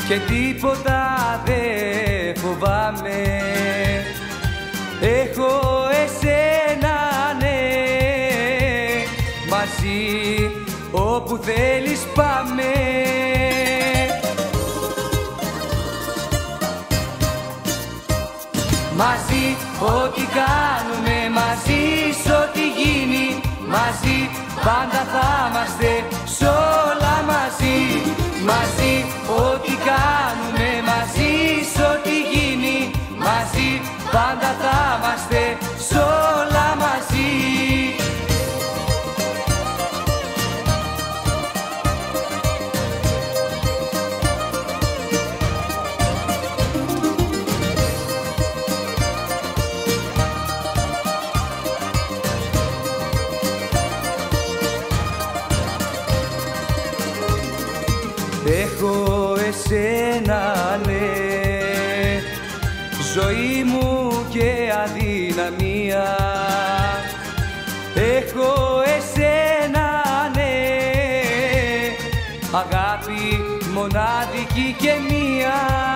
και τίποτα δεν φοβάμαι. Έχω εσένα, ναι, μαζί όπου θέλεις πάμε. Μαζί ό,τι κάνουμε, μαζί σ' ό,τι γίνει, μαζί πάντα θα είμαστε σ' όλα μαζί. Μαζί ό,τι κάνουμε, μαζί σ' ό,τι γίνει, μαζί πάντα θα είμαστε σ' όλα μαζί. Έχω εσένα, ναι, ζωή μου και αδυναμία. Έχω εσένα, ναι, αγάπη μοναδική και μία.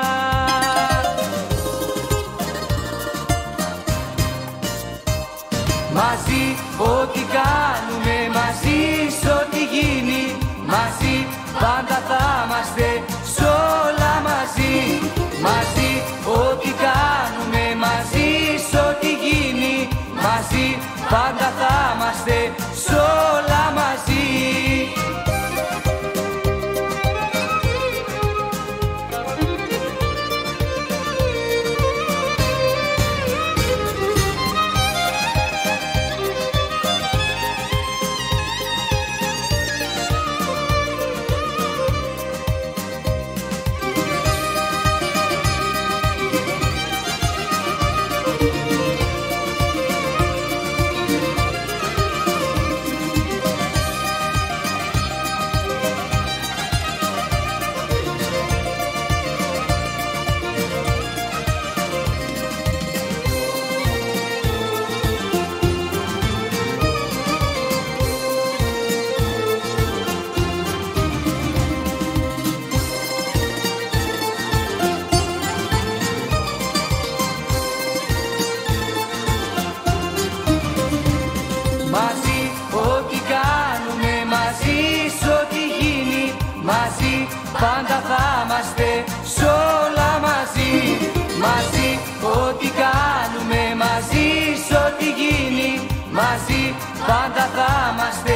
Μαζί ό,τι κάνουμε, μαζί σ' ό,τι γίνει, μαζί πάντα θα είμαστε σ' όλα μαζί. Μαζί ό,τι κάνουμε, μαζί σ' ό,τι γίνει, μαζί πάντα θα είμαστε σ' όλα μαζί. Μαζί ό,τι κάνουμε, μαζί σ' ό,τι γίνει, μαζί πάντα θα είμαστε σ' όλα μαζί. Μαζί ό,τι κάνουμε, μαζί σ' ό,τι γίνει, μαζί πάντα θα είμαστε